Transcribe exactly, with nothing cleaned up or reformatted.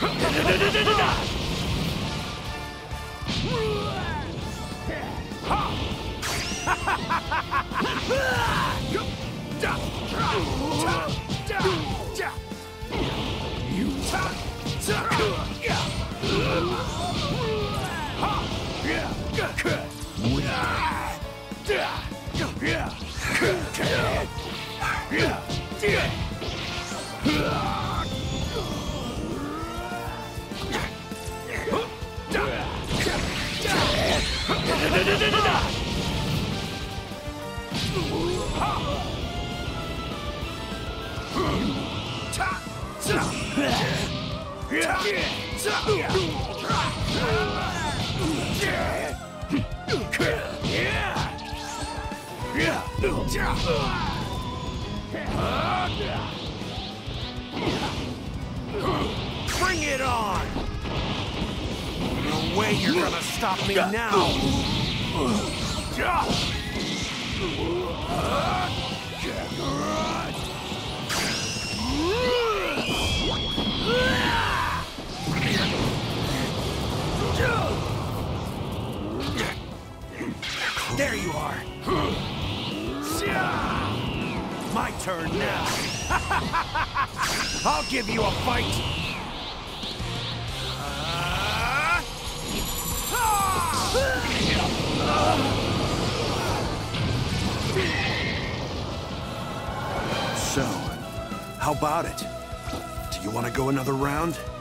Bring it on! No way you're gonna stop me now! There you are! My turn now! I'll give you a fight! So, how about it? Do you want to go another round?